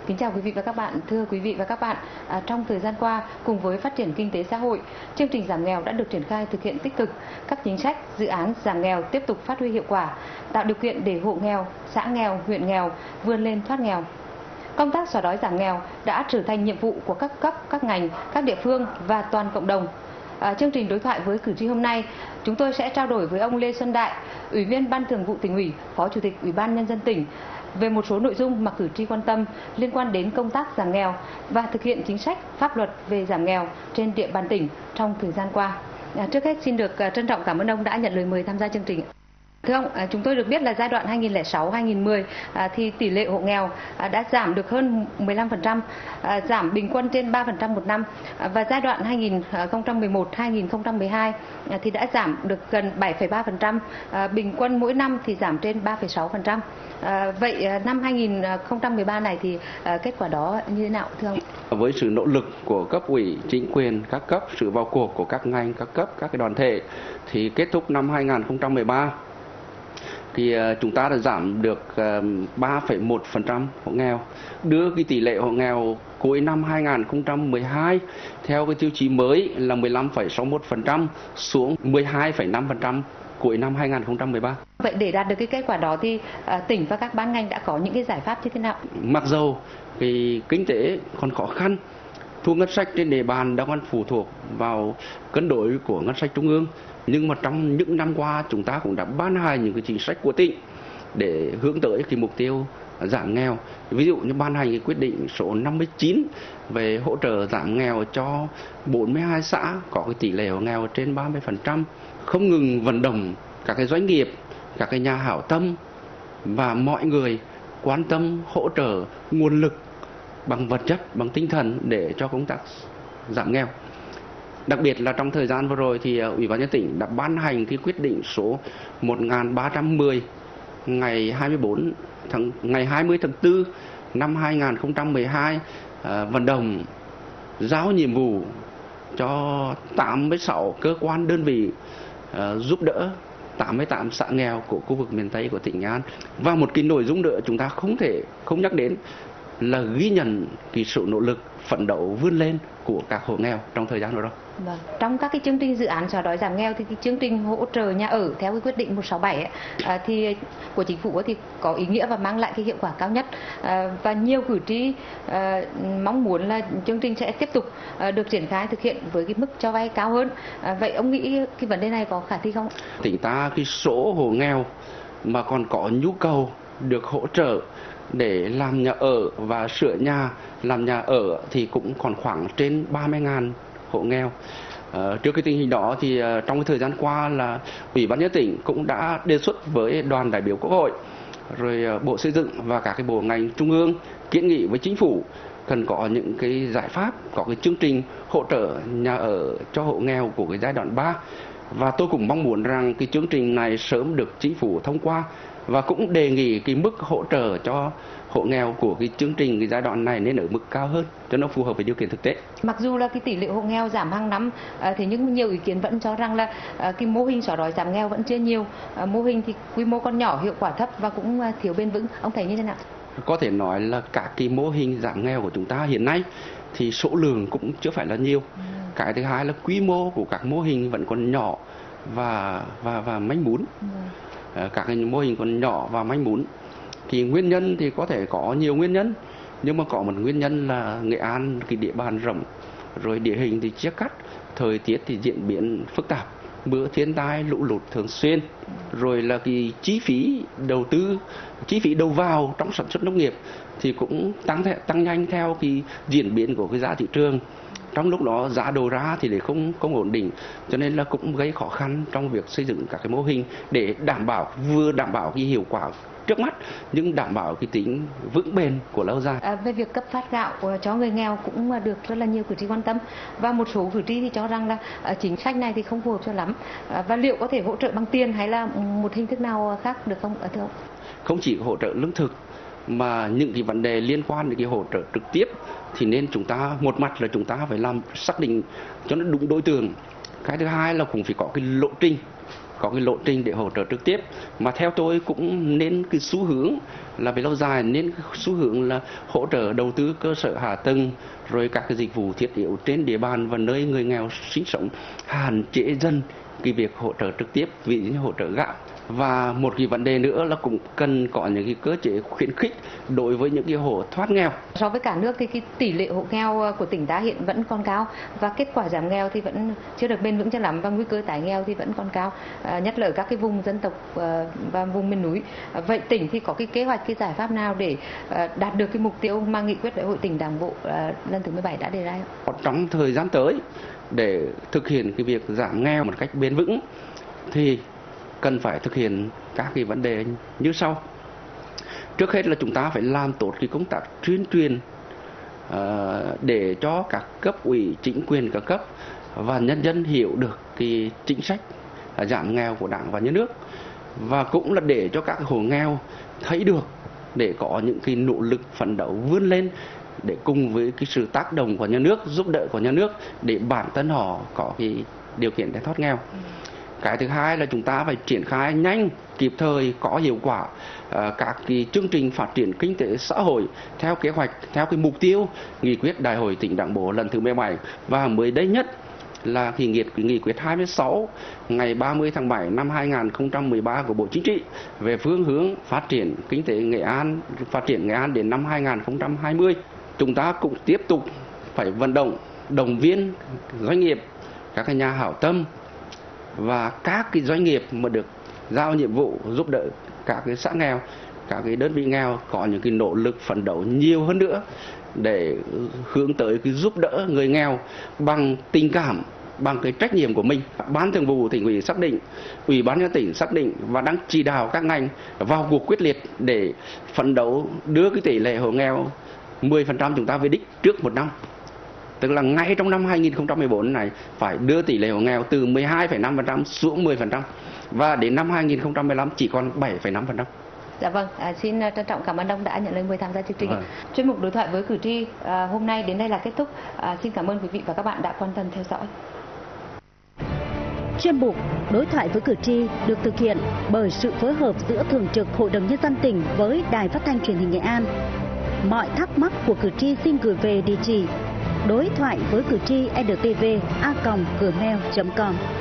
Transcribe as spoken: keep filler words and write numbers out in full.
Kính chào quý vị và các bạn. Thưa quý vị và các bạn, à, trong thời gian qua, cùng với phát triển kinh tế xã hội, chương trình giảm nghèo đã được triển khai thực hiện tích cực. Các chính sách, dự án giảm nghèo tiếp tục phát huy hiệu quả, tạo điều kiện để hộ nghèo, xã nghèo, huyện nghèo vươn lên thoát nghèo. Công tác xóa đói giảm nghèo đã trở thành nhiệm vụ của các cấp, các ngành, các địa phương và toàn cộng đồng. À, chương trình đối thoại với cử tri hôm nay, chúng tôi sẽ trao đổi với ông Lê Xuân Đại, Ủy viên Ban Thường vụ Tỉnh ủy, Phó Chủ tịch Ủy ban Nhân dân tỉnh về một số nội dung mà cử tri quan tâm liên quan đến công tác giảm nghèo và thực hiện chính sách pháp luật về giảm nghèo trên địa bàn tỉnh trong thời gian qua. À, trước hết xin được trân trọng cảm ơn ông đã nhận lời mời tham gia chương trình. Thưa ông, chúng tôi được biết là giai đoạn hai nghìn không trăm lẻ sáu đến hai nghìn không trăm mười thì tỷ lệ hộ nghèo đã giảm được hơn mười lăm phần trăm, giảm bình quân trên ba phần trăm một năm, và giai đoạn hai nghìn không trăm mười một đến hai nghìn không trăm mười hai thì đã giảm được gần bảy phẩy ba phần trăm, bình quân mỗi năm thì giảm trên ba phẩy sáu phần trăm. Vậy năm hai nghìn không trăm mười ba này thì kết quả đó như thế nào thưa ông? Với sự nỗ lực của cấp ủy, chính quyền các cấp, sự vào cuộc của các ngành, các cấp, các cái đoàn thể thì kết thúc năm hai nghìn không trăm mười ba thì chúng ta đã giảm được ba phẩy một phần trăm hộ nghèo, đưa cái tỷ lệ hộ nghèo cuối năm hai nghìn không trăm mười hai theo cái tiêu chí mới là mười lăm phẩy sáu mươi mốt phần trăm xuống mười hai phẩy năm phần trăm cuối năm hai nghìn không trăm mười ba. Vậy để đạt được cái kết quả đó thì à, tỉnh và các ban ngành đã có những cái giải pháp như thế nào? Mặc dù cái kinh tế còn khó khăn, thu ngân sách trên địa bàn đang còn phụ thuộc vào cân đối của ngân sách trung ương, nhưng mà trong những năm qua chúng ta cũng đã ban hành những cái chính sách của tỉnh để hướng tới cái mục tiêu giảm nghèo. Ví dụ như ban hành cái quyết định số năm mươi chín về hỗ trợ giảm nghèo cho bốn mươi hai xã có cái tỷ lệ hộ nghèo trên ba mươi phần trăm, không ngừng vận động các cái doanh nghiệp, các cái nhà hảo tâm và mọi người quan tâm hỗ trợ nguồn lực bằng vật chất, bằng tinh thần để cho công tác giảm nghèo. Đặc biệt là trong thời gian vừa rồi thì Ủy ban nhân dân tỉnh đã ban hành cái quyết định số một nghìn ba trăm mười ngày hai mươi bốn tháng ngày hai mươi tháng tư năm hai nghìn không trăm mười hai, à, vận động giao nhiệm vụ cho tám mươi sáu cơ quan đơn vị à, giúp đỡ tám mươi tám xã nghèo của khu vực miền Tây của tỉnh Nghệ An. Và một cái nội dung nữa chúng ta không thể không nhắc đến là ghi nhận cái sự nỗ lực phấn đấu vươn lên của các hộ nghèo trong thời gian vừa rồi. Vâng. Trong các cái chương trình dự án xóa đói giảm nghèo thì cái chương trình hỗ trợ nhà ở theo cái quyết định một trăm sáu mươi bảy ấy, à, thì của chính phủ thì có ý nghĩa và mang lại cái hiệu quả cao nhất, à, và nhiều cử tri à, mong muốn là chương trình sẽ tiếp tục à, được triển khai thực hiện với cái mức cho vay cao hơn. À, vậy ông nghĩ cái vấn đề này có khả thi không? Tỉnh ta cái số hộ nghèo mà còn có nhu cầu được hỗ trợ để làm nhà ở và sửa nhà, làm nhà ở thì cũng còn khoảng trên ba mươi nghìn hộ nghèo. À, trước cái tình hình đó thì uh, trong cái thời gian qua là Ủy ban nhân dân tỉnh cũng đã đề xuất với đoàn đại biểu Quốc hội, rồi uh, Bộ Xây dựng và các cái bộ ngành trung ương kiến nghị với chính phủ cần có những cái giải pháp, có cái chương trình hỗ trợ nhà ở cho hộ nghèo của cái giai đoạn ba. Và tôi cũng mong muốn rằng cái chương trình này sớm được chính phủ thông qua, và cũng đề nghị cái mức hỗ trợ cho hộ nghèo của cái chương trình cái giai đoạn này nên ở mức cao hơn cho nó phù hợp với điều kiện thực tế. Mặc dù là cái tỷ lệ hộ nghèo giảm hàng năm, à, thế nhưng nhiều ý kiến vẫn cho rằng là à, cái mô hình xóa đói giảm nghèo vẫn chưa nhiều, à, mô hình thì quy mô còn nhỏ, hiệu quả thấp và cũng à, thiếu bền vững. Ông thấy như thế nào? Có thể nói là cả cái mô hình giảm nghèo của chúng ta hiện nay thì số lượng cũng chưa phải là nhiều. Ừ. Cái thứ hai là quy mô của các mô hình vẫn còn nhỏ và và và manh mún. Ừ. À, các cái mô hình còn nhỏ và manh mún. Thì nguyên nhân thì có thể có nhiều nguyên nhân, nhưng mà có một nguyên nhân là Nghệ An cái địa bàn rộng, rồi địa hình thì chia cắt, thời tiết thì diễn biến phức tạp, mưa thiên tai lũ lụt thường xuyên, rồi là cái chi phí đầu tư, chi phí đầu vào trong sản xuất nông nghiệp thì cũng tăng tăng nhanh theo cái diễn biến của cái giá thị trường. Trong lúc đó giá đầu ra thì để không không ổn định, cho nên là cũng gây khó khăn trong việc xây dựng các cái mô hình để đảm bảo vừa đảm bảo cái hiệu quả trước mắt nhưng đảm bảo cái tính vững bền của lâu dài. À, về việc cấp phát gạo cho người nghèo cũng được rất là nhiều cử tri quan tâm, và một số cử tri thì cho rằng là à, chính sách này thì không phù hợp cho lắm, à, và liệu có thể hỗ trợ bằng tiền hay là một hình thức nào khác được không, thưa ông? Không chỉ hỗ trợ lương thực mà những cái vấn đề liên quan đến cái hỗ trợ trực tiếp thì nên chúng ta một mặt là chúng ta phải làm xác định cho nó đúng đối tượng, cái thứ hai là cũng phải có cái lộ trình có cái lộ trình để hỗ trợ trực tiếp, mà theo tôi cũng nên cái xu hướng là về lâu dài nên cái xu hướng là hỗ trợ đầu tư cơ sở hạ tầng rồi các cái dịch vụ thiết yếu trên địa bàn và nơi người nghèo sinh sống, hạn chế dần cái việc hỗ trợ trực tiếp, ví dụ như hỗ trợ gạo. Và một cái vấn đề nữa là cũng cần có những cái cơ chế khuyến khích đối với những cái hộ thoát nghèo. So với cả nước thì cái tỷ lệ hộ nghèo của tỉnh ta hiện vẫn còn cao và kết quả giảm nghèo thì vẫn chưa được bền vững cho lắm, và nguy cơ tái nghèo thì vẫn còn cao, à, nhất là ở các cái vùng dân tộc và vùng miền núi. À, vậy tỉnh thì có cái kế hoạch, cái giải pháp nào để à, đạt được cái mục tiêu mà nghị quyết đại hội tỉnh Đảng bộ à, lần thứ mười bảy đã đề ra? Trong thời gian tới để thực hiện cái việc giảm nghèo một cách bền vững thì cần phải thực hiện các cái vấn đề như sau. Trước hết là chúng ta phải làm tốt cái công tác tuyên truyền uh, để cho các cấp ủy, chính quyền các cấp và nhân dân hiểu được cái chính sách uh, giảm nghèo của Đảng và Nhà nước, và cũng là để cho các hộ nghèo thấy được để có những cái nỗ lực phấn đấu vươn lên để cùng với cái sự tác động của nhà nước, giúp đỡ của nhà nước để bản thân họ có cái điều kiện để thoát nghèo. Cái thứ hai là chúng ta phải triển khai nhanh, kịp thời, có hiệu quả uh, các cái chương trình phát triển kinh tế xã hội theo kế hoạch, theo cái mục tiêu nghị quyết đại hội tỉnh Đảng bộ lần thứ mười bảy, và mới đây nhất là cái nghị, cái nghị quyết hai mươi sáu ngày ba mươi tháng bảy năm hai nghìn không trăm mười ba của Bộ Chính trị về phương hướng phát triển kinh tế Nghệ An, phát triển Nghệ An đến năm hai nghìn không trăm hai mươi. Chúng ta cũng tiếp tục phải vận động, động viên doanh nghiệp, các cái nhà hảo tâm và các cái doanh nghiệp mà được giao nhiệm vụ giúp đỡ các cái xã nghèo, các cái đơn vị nghèo có những cái nỗ lực phấn đấu nhiều hơn nữa để hướng tới cái giúp đỡ người nghèo bằng tình cảm, bằng cái trách nhiệm của mình. Ban Thường vụ Tỉnh ủy xác định, Ủy ban nhân dân tỉnh xác định và đang chỉ đạo các ngành vào cuộc quyết liệt để phấn đấu đưa cái tỷ lệ hộ nghèo mười phần trăm chúng ta về đích trước một năm. Tức là ngay trong năm hai nghìn không trăm mười bốn này phải đưa tỷ lệ hộ nghèo từ mười hai phẩy năm phần trăm xuống mười phần trăm, và đến năm hai nghìn không trăm mười lăm chỉ còn bảy phẩy năm phần trăm. Dạ vâng, à, xin trân trọng cảm ơn ông đã nhận lời mời tham gia chương trình. Vâng. Chuyên mục đối thoại với cử tri à, hôm nay đến đây là kết thúc. À, xin cảm ơn quý vị và các bạn đã quan tâm theo dõi. Chuyên mục đối thoại với cử tri được thực hiện bởi sự phối hợp giữa Thường trực Hội đồng Nhân dân tỉnh với Đài Phát thanh Truyền hình Nghệ An. Mọi thắc mắc của cử tri xin gửi về địa chỉ đối thoại với cử tri e lờ tê vê a còng gmail chấm com.